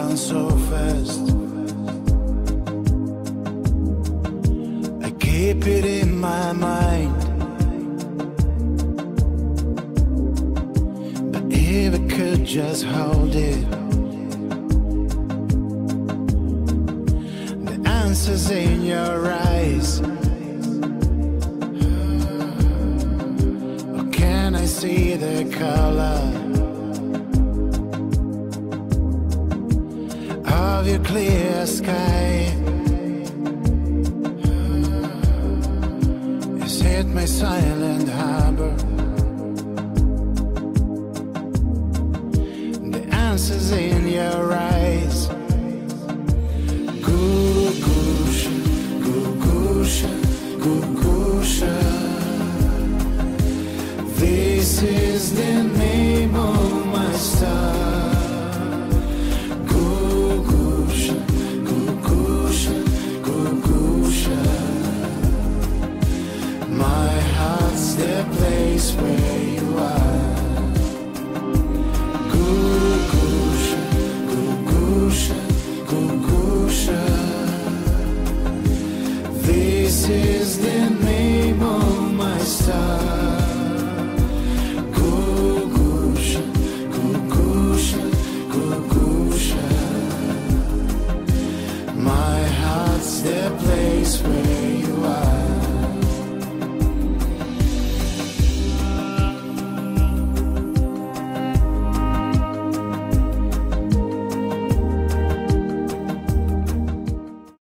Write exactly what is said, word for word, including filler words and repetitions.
down so fast. I keep it in my mind, but if I could just hold it, the answer's in your eyes. Or can I see the color of your clear sky? Is it my silent harbor? The answer's in your eyes. Gugusha, Gugusha, Gugusha. This is the name of my star. The place where you are. Gugusha, Gugusha, Gugusha. This is the name of my star. Gugusha, Gugusha, Gugusha. My heart's the place where